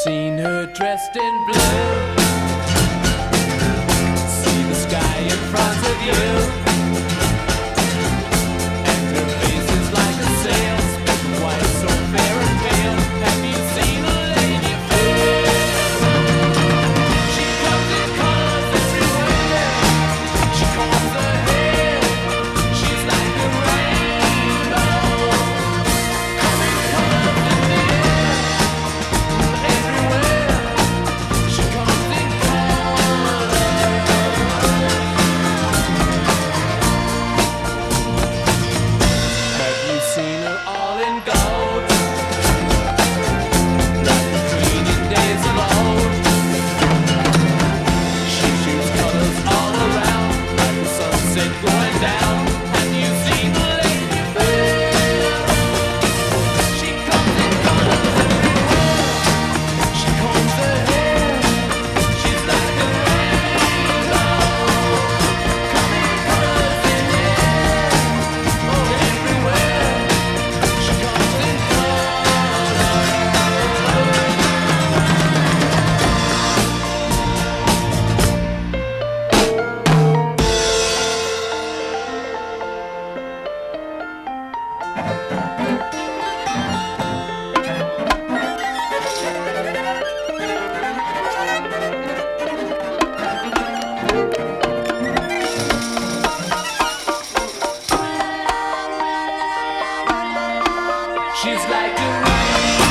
seen her dressed in blue? See the sky in front of you, and her face is like a sail, spoken white, so fair and pale. Have you seen a lady fair? She comes in colors everywhere. She combs her hair. She's like a rainbow, coming colors in the air. Everywhere she comes in colors. Have you seen her all in gold, like the queen in days of old? She shoots colors all around, like the sunset going down. Have you seen the lady fair? She comes in colors everywhere. She combs her hair. She's like a rainbow, coming colors in the air. Oh, everywhere she comes in colors. She's like a rainbow.